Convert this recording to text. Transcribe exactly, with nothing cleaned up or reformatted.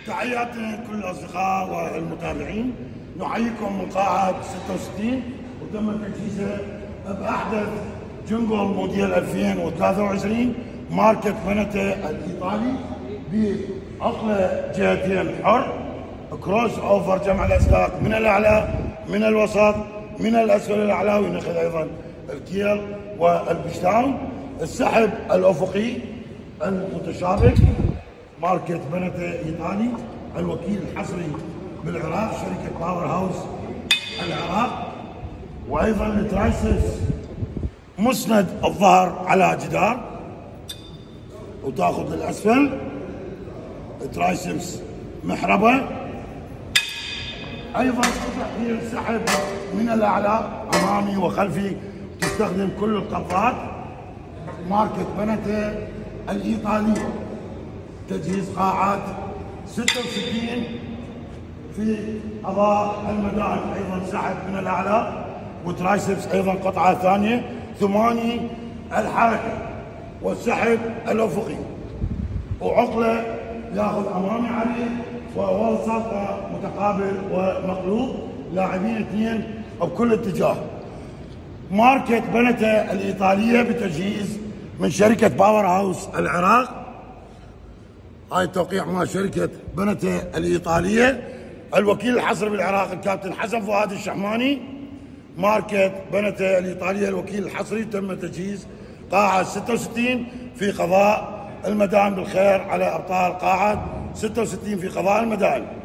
تحياتي لكل الاصدقاء والمتابعين. نحييكم من قاعه ستة وستين، وتم تجهيزها باحدث جنجل موديل ألفين وثلاثة وعشرين ماركه بنتي الايطالي بعقله جهتين حر، كروس اوفر جمع الاسلاك من الاعلى من الوسط من الاسفل الاعلى، وينخذ ايضا الكيل والبشتاون. السحب الافقي المتشابك ماركة بنتي ايطالي، الوكيل الحصري بالعراق شركة باور هاوس العراق. وايضا الترايسبس مسند الظهر على جدار وتاخذ للاسفل، ترايسبس محربة. ايضا تحويل السحب من الاعلى امامي وخلفي، تستخدم كل القبضات. ماركة بنتي الايطالية، تجهيز قاعات ستة وستين في اضاء المدان، ايضا سحب من الاعلى وترايسبس ايضا قطعه ثانيه ثماني الحركه والسحب الافقي، وعقله ياخذ امامي عليه ووسط متقابل ومقلوب، لاعبين اثنين بكل اتجاه. ماركة بنتي الايطاليه بتجهيز من شركه باور هاوس العراق. هاي التوقيع مع شركة بنتي الإيطالية، الوكيل الحصري بالعراق الكابتن حسن فؤاد الشحماني. ماركة بنتي الإيطالية الوكيل الحصري، تم تجهيز قاعة ستة وستين في قضاء المدائن بالخير على أبطال قاعة ستة وستين في قضاء المدائن.